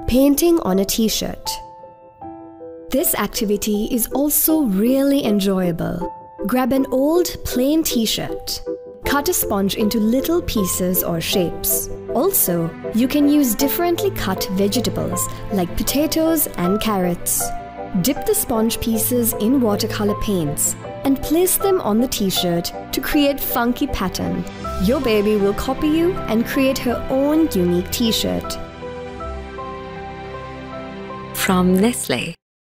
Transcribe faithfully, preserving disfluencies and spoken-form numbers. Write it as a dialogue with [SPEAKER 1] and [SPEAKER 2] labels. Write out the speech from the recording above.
[SPEAKER 1] Painting on a t-shirt. This activity is also really enjoyable. Grab an old plain t-shirt. Cut a sponge into little pieces or shapes. Also, you can use differently cut vegetables like potatoes and carrots. Dip the sponge pieces in watercolor paints and place them on the t-shirt to create funky pattern. Your baby will copy you and create her own unique t-shirt.
[SPEAKER 2] From Nestle.